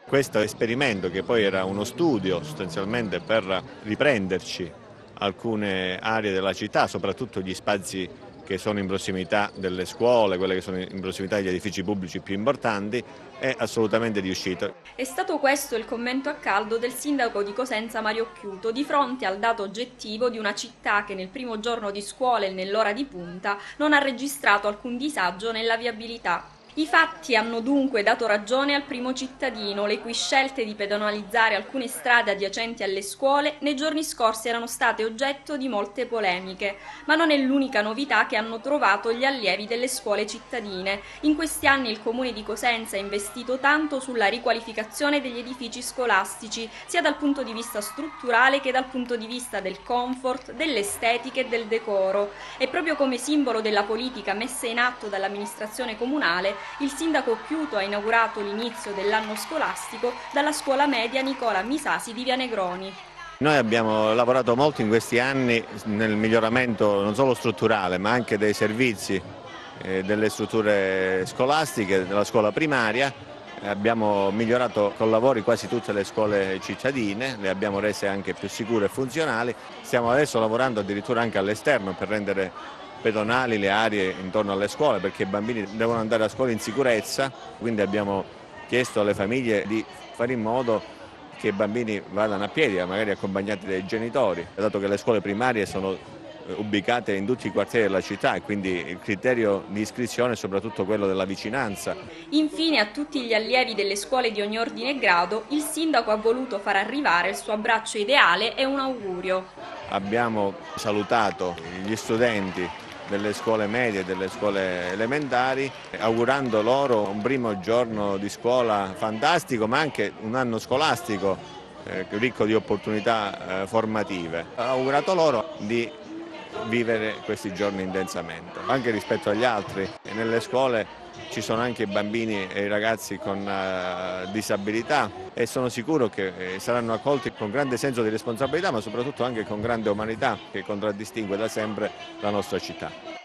Questo esperimento, che poi era uno studio sostanzialmente per riprenderci alcune aree della città, soprattutto gli spazi che sono in prossimità delle scuole, quelle che sono in prossimità degli edifici pubblici più importanti, è assolutamente riuscito. È stato questo il commento a caldo del sindaco di Cosenza Mario Chiuto di fronte al dato oggettivo di una città che nel primo giorno di scuola e nell'ora di punta non ha registrato alcun disagio nella viabilità. I fatti hanno dunque dato ragione al primo cittadino, le cui scelte di pedonalizzare alcune strade adiacenti alle scuole nei giorni scorsi erano state oggetto di molte polemiche. Ma non è l'unica novità che hanno trovato gli allievi delle scuole cittadine. In questi anni il comune di Cosenza ha investito tanto sulla riqualificazione degli edifici scolastici, sia dal punto di vista strutturale che dal punto di vista del comfort, dell'estetica e del decoro. E proprio come simbolo della politica messa in atto dall'amministrazione comunale, il sindaco Chiuto ha inaugurato l'inizio dell'anno scolastico dalla scuola media Nicola Misasi di Via Negroni. Noi abbiamo lavorato molto in questi anni nel miglioramento non solo strutturale ma anche dei servizi delle strutture scolastiche, della scuola primaria. Abbiamo migliorato con lavori quasi tutte le scuole cittadine, le abbiamo rese anche più sicure e funzionali. Stiamo adesso lavorando addirittura anche all'esterno per rendere pedonali le aree intorno alle scuole, perché i bambini devono andare a scuola in sicurezza, quindi abbiamo chiesto alle famiglie di fare in modo che i bambini vadano a piedi, magari accompagnati dai genitori, dato che le scuole primarie sono ubicate in tutti i quartieri della città e quindi il criterio di iscrizione è soprattutto quello della vicinanza. Infine, a tutti gli allievi delle scuole di ogni ordine e grado, il sindaco ha voluto far arrivare il suo abbraccio ideale e un augurio. Abbiamo salutato gli studenti delle scuole medie e delle scuole elementari, augurando loro un primo giorno di scuola fantastico, ma anche un anno scolastico ricco di opportunità formative. Ho augurato loro di vivere questi giorni intensamente, anche rispetto agli altri. Nelle scuole ci sono anche i bambini e i ragazzi con disabilità e sono sicuro che saranno accolti con grande senso di responsabilità, ma soprattutto anche con grande umanità che contraddistingue da sempre la nostra città.